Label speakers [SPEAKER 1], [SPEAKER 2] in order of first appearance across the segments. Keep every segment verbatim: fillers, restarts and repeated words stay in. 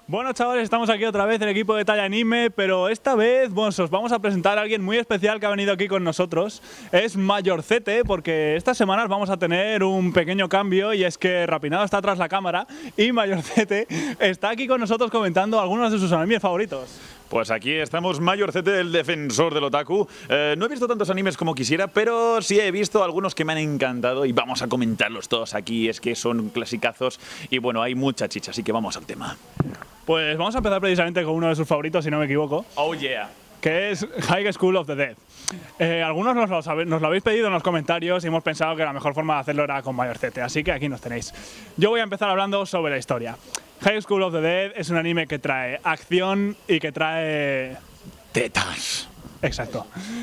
[SPEAKER 1] Bueno, chavales, estamos aquí otra vez, el equipo de Talla Anime, pero esta vez bueno, os vamos a presentar a alguien muy especial que ha venido aquí con nosotros. Es Mayorcete, porque estas semanas vamos a tener un pequeño cambio y es que Rapinado está tras la cámara y Mayorcete está aquí con nosotros comentando algunos de sus animes favoritos.
[SPEAKER 2] Pues aquí estamos, Mayorcete, el defensor del otaku. Eh, no he visto tantos animes como quisiera, pero sí he visto algunos que me han encantado y vamos a comentarlos todos aquí. Es que son clasicazos y bueno, hay mucha chicha, así que vamos al tema.
[SPEAKER 1] Pues vamos a empezar precisamente con uno de sus favoritos, si no me equivoco.
[SPEAKER 2] Oh yeah.
[SPEAKER 1] Que es High School of the Dead. Eh, algunos nos lo, sabe, nos lo habéis pedido en los comentarios y hemos pensado que la mejor forma de hacerlo era con Mayorcete, así que aquí nos tenéis. Yo voy a empezar hablando sobre la historia. High School of the Dead es un anime que trae acción y que trae...
[SPEAKER 2] tetas.
[SPEAKER 1] Exacto.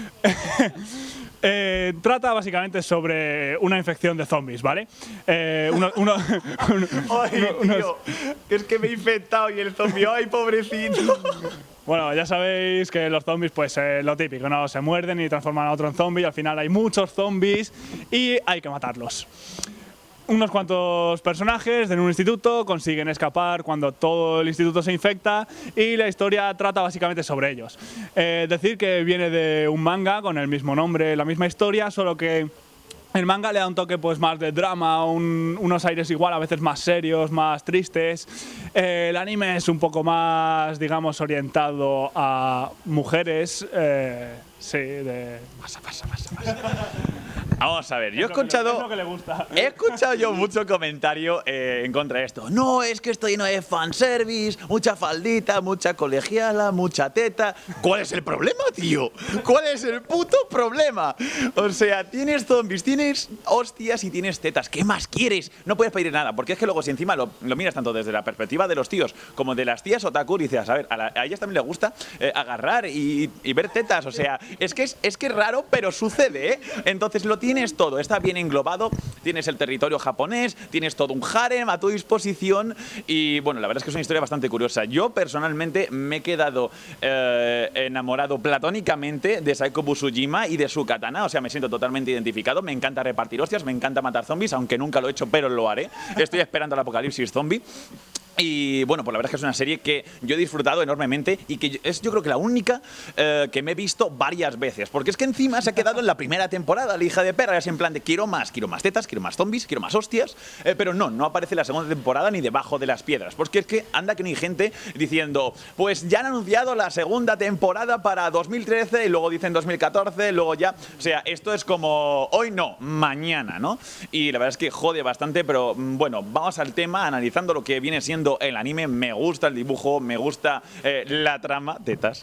[SPEAKER 1] eh, trata básicamente sobre una infección de zombies, ¿vale? Eh, uno, uno, uno,
[SPEAKER 2] ¡Ay,
[SPEAKER 1] uno,
[SPEAKER 2] tío! Es que me he infectado y el zombie, ¡ay, pobrecito!
[SPEAKER 1] Bueno, ya sabéis que los zombies, pues eh, lo típico, ¿no? Se muerden y transforman a otro en zombie y al final hay muchos zombies y hay que matarlos. Unos cuantos personajes en un instituto consiguen escapar cuando todo el instituto se infecta y la historia trata básicamente sobre ellos. Eh, decir que viene de un manga con el mismo nombre, la misma historia, solo que el manga le da un toque pues más de drama, un, unos aires igual a veces más serios, más tristes. Eh, el anime es un poco más, digamos, orientado a mujeres. Eh, sí, de... Pasa, pasa, pasa, pasa.
[SPEAKER 2] Vamos a ver, yo he
[SPEAKER 1] Es lo que le-
[SPEAKER 2] escuchado,
[SPEAKER 1] es lo que le gusta.
[SPEAKER 2] he escuchado yo mucho comentario eh, en contra de esto. No, es que esto lleno de fanservice, mucha faldita, mucha colegiala, mucha teta. ¿Cuál es el problema, tío? ¿Cuál es el puto problema? O sea, tienes zombies, tienes hostias y tienes tetas. ¿Qué más quieres? No puedes pedir nada, porque es que luego si encima lo, lo miras tanto desde la perspectiva de los tíos como de las tías otaku, dices, a ver, a, la, a ellas también les gusta eh, agarrar y, y ver tetas. O sea, es que es, es que es raro, pero sucede, ¿eh? Entonces lo tienes todo, está bien englobado, tienes el territorio japonés, tienes todo un harem a tu disposición y bueno, la verdad es que es una historia bastante curiosa. Yo personalmente me he quedado eh, enamorado platónicamente de Saeko Busujima y de su katana, o sea, me siento totalmente identificado, me encanta repartir hostias, me encanta matar zombies, aunque nunca lo he hecho, pero lo haré. Estoy esperando el apocalipsis zombie. Y bueno, pues la verdad es que es una serie que yo he disfrutado enormemente y que es yo creo que la única eh, que me he visto varias veces. Porque es que encima se ha quedado en la primera temporada, la hija de perra, es en plan de quiero más, quiero más tetas, quiero más zombies, quiero más hostias. Eh, pero no, no aparece la segunda temporada ni debajo de las piedras. Porque es que anda que no hay gente diciendo, pues ya han anunciado la segunda temporada para dos mil trece y luego dicen dos mil catorce, luego ya... O sea, esto es como hoy no, mañana, ¿no? Y la verdad es que jode bastante, pero bueno, vamos al tema, analizando lo que viene siendo el anime. Me gusta el dibujo, me gusta eh, la trama, tetas.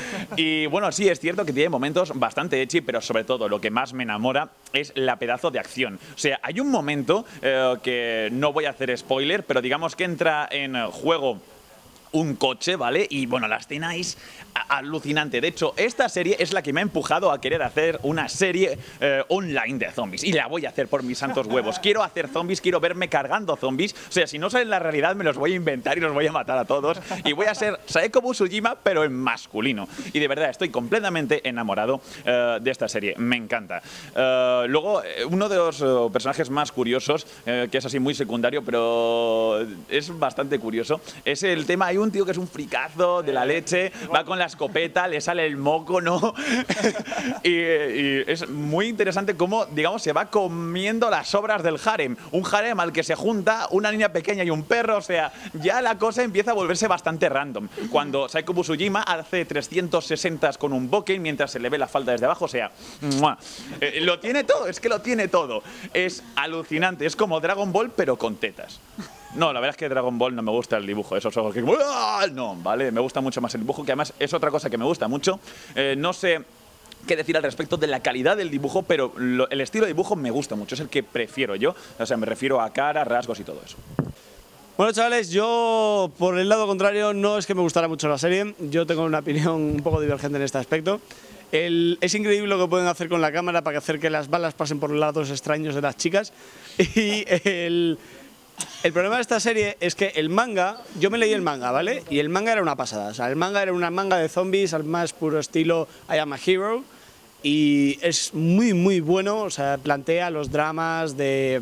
[SPEAKER 2] Y bueno, sí, es cierto que tiene momentos bastante ecchi, pero sobre todo lo que más me enamora es la pedazo de acción. O sea, hay un momento eh, que no voy a hacer spoiler, pero digamos que entra en juego un coche, ¿vale? Y bueno, la escena es alucinante. De hecho, esta serie es la que me ha empujado a querer hacer una serie eh, online de zombies. Y la voy a hacer por mis santos huevos. Quiero hacer zombies, quiero verme cargando zombies. O sea, si no salen en la realidad, me los voy a inventar y los voy a matar a todos. Y voy a ser Saeko Busujima, pero en masculino. Y de verdad, estoy completamente enamorado eh, de esta serie. Me encanta. Eh, luego, eh, uno de los eh, personajes más curiosos, eh, que es así muy secundario, pero es bastante curioso, es el tema... Hay un tío que es un fricazo de la leche, va con la escopeta, le sale el moco, ¿no? y, y es muy interesante cómo, digamos, se va comiendo las sobras del harem. Un harem al que se junta una niña pequeña y un perro, o sea, ya la cosa empieza a volverse bastante random. Cuando Saeko Busujima hace trescientos sesenta con un boken mientras se le ve la falda desde abajo, o sea, ¡mua! Eh, lo tiene todo, es que lo tiene todo. Es alucinante, es como Dragon Ball, pero con tetas. No, la verdad es que Dragon Ball no me gusta el dibujo, esos ojos que... No, ¿vale? Me gusta mucho más el dibujo, que además es otra cosa que me gusta mucho. Eh, no sé qué decir al respecto de la calidad del dibujo, pero lo, el estilo de dibujo me gusta mucho, es el que prefiero yo. O sea, me refiero a cara, rasgos y todo eso.
[SPEAKER 3] Bueno, chavales, yo por el lado contrario no es que me gustara mucho la serie, yo tengo una opinión un poco divergente en este aspecto. El, es increíble lo que pueden hacer con la cámara para hacer que las balas pasen por lados extraños de las chicas. Y el... El problema de esta serie es que el manga, yo me leí el manga, ¿vale? Y el manga era una pasada, o sea, el manga era una manga de zombies al más puro estilo I Am a Hero y es muy muy bueno, o sea, plantea los dramas de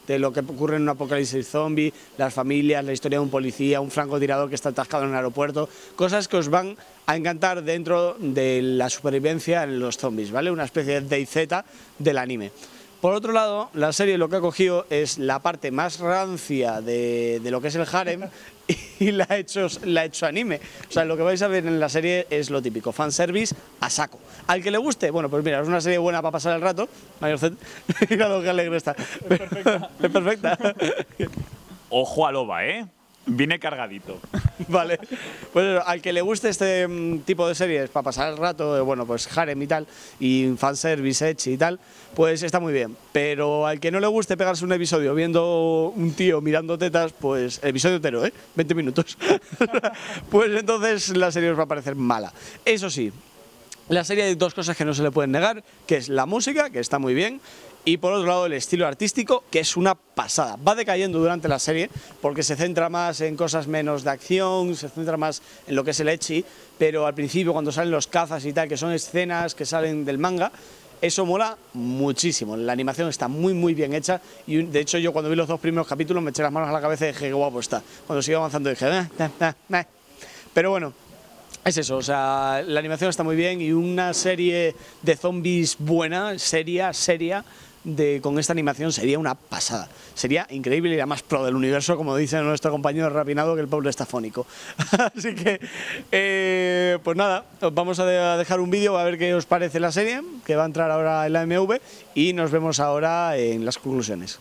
[SPEAKER 3] de lo que ocurre en un apocalipsis zombie, las familias, la historia de un policía, un francotirador que está atascado en un aeropuerto, cosas que os van a encantar dentro de la supervivencia en los zombies, ¿vale? Una especie de DayZ del anime. Por otro lado, la serie lo que ha cogido es la parte más rancia de, de lo que es el harem y la ha, hecho, la ha hecho anime. O sea, lo que vais a ver en la serie es lo típico, fanservice a saco. Al que le guste, bueno, pues mira, es una serie buena para pasar el rato. Mayor Z, mira lo que alegre está. Es perfecta. Es perfecta.
[SPEAKER 2] Ojo a loba, ¿eh? Viene cargadito.
[SPEAKER 3] Vale, pues eso, al que le guste este um, tipo de series para pasar el rato, eh, bueno, pues harem y tal, y fanservice, ecchi y tal, pues está muy bien. Pero al que no le guste pegarse un episodio viendo un tío mirando tetas, pues episodio entero, ¿eh? veinte minutos. Pues entonces la serie os va a parecer mala. Eso sí, la serie hay dos cosas que no se le pueden negar, que es la música, que está muy bien, y por otro lado el estilo artístico, que es una pasada. Va decayendo durante la serie porque se centra más en cosas menos de acción, se centra más en lo que es el ecchi, pero al principio cuando salen los cazas y tal, que son escenas que salen del manga, eso mola muchísimo. La animación está muy muy bien hecha y de hecho yo cuando vi los dos primeros capítulos me eché las manos a la cabeza y dije qué guapo está. Cuando sigo avanzando dije eh, eh, eh, eh. Pero bueno, es eso, o sea, la animación está muy bien y una serie de zombies buena, seria, seria, de, con esta animación sería una pasada. Sería increíble y la más pro del universo, como dice nuestro compañero Rapinado, que el pobre está fónico. Así que, eh, pues nada, os vamos a, de, a dejar un vídeo a ver qué os parece la serie, que va a entrar ahora en la M V, y nos vemos ahora en las conclusiones.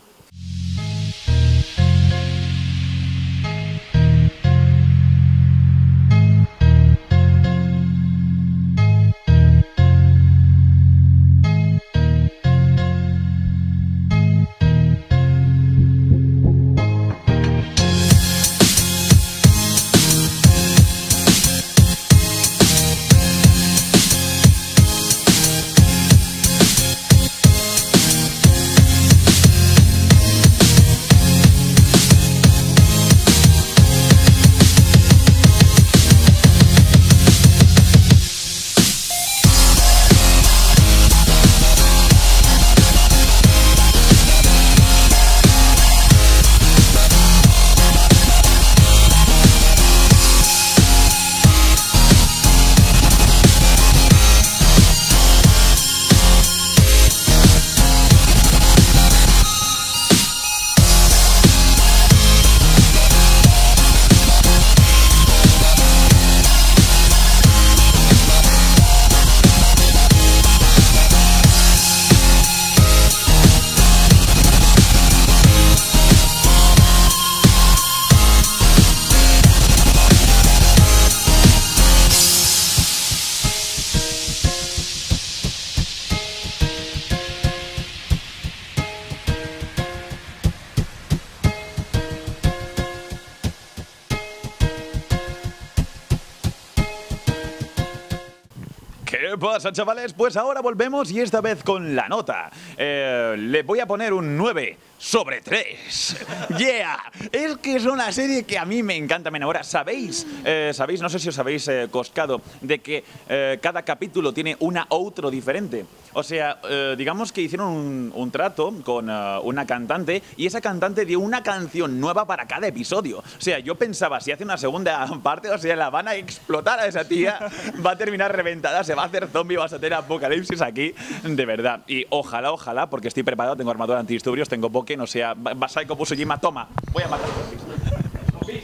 [SPEAKER 2] ¿Qué pasa, chavales? Pues ahora volvemos y esta vez con la nota. Eh, le voy a poner un nueve sobre tres. ¡Yeah! Es que es una serie que a mí me encanta, me enamora. ¿Sabéis? Eh, ¿Sabéis? No sé si os habéis eh, coscado de que eh, cada capítulo tiene una outro diferente. O sea, eh, digamos que hicieron un, un trato con uh, una cantante y esa cantante dio una canción nueva para cada episodio. O sea, yo pensaba, si hace una segunda parte, o sea, la van a explotar a esa tía, va a terminar reventada, se va a hacer zombie, vas a tener apocalipsis aquí, de verdad. Y ojalá, ojalá, porque estoy preparado, tengo armadura antidisturbios, tengo Pokémon, o sea, Basai Kopusujima, toma, voy a matar zombies.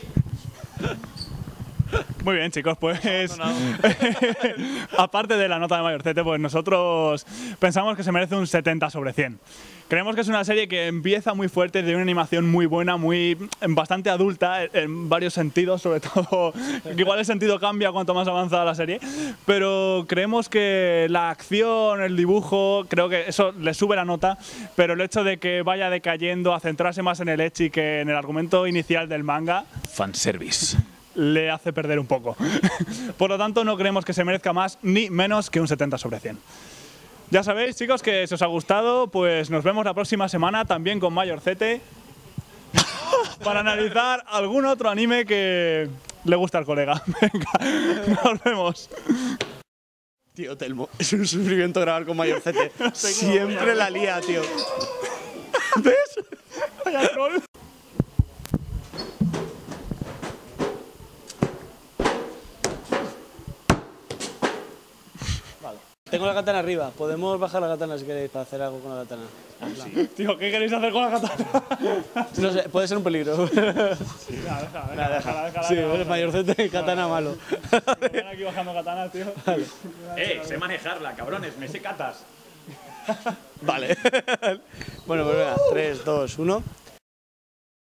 [SPEAKER 1] Muy bien, chicos, pues no, no, no. Aparte de la nota de Mayor Z, pues nosotros pensamos que se merece un setenta sobre cien. Creemos que es una serie que empieza muy fuerte, de una animación muy buena, muy bastante adulta en varios sentidos, sobre todo que igual el sentido cambia cuanto más avanza la serie, pero creemos que la acción, el dibujo, creo que eso le sube la nota, pero el hecho de que vaya decayendo a centrarse más en el ecchi que en el argumento inicial del manga,
[SPEAKER 2] fanservice,
[SPEAKER 1] le hace perder un poco. Por lo tanto, no creemos que se merezca más ni menos que un setenta sobre cien. Ya sabéis, chicos, que si os ha gustado, pues nos vemos la próxima semana también con Mayor Z para analizar algún otro anime que le gusta al colega. Venga, nos vemos.
[SPEAKER 3] Tío, Telmo, es un sufrimiento grabar con Mayor Z. Siempre la lía, tío. ¿Ves?
[SPEAKER 1] Vaya troll.
[SPEAKER 3] Tengo la katana arriba. Podemos bajar la katana si queréis para hacer algo con la katana.
[SPEAKER 1] Tío, ¿qué queréis hacer con la katana?
[SPEAKER 3] No sé, puede ser un peligro.
[SPEAKER 1] Sí, déjala, déjala,
[SPEAKER 3] Nada,
[SPEAKER 1] déjala, déjala.
[SPEAKER 3] Sí, eres mayorcete y katana malo.
[SPEAKER 1] Están aquí bajando katanas, tío. Vale.
[SPEAKER 2] Eh, sé manejarla, cabrones, me sé catas.
[SPEAKER 3] Vale. Bueno, pues venga, tres, dos, uno.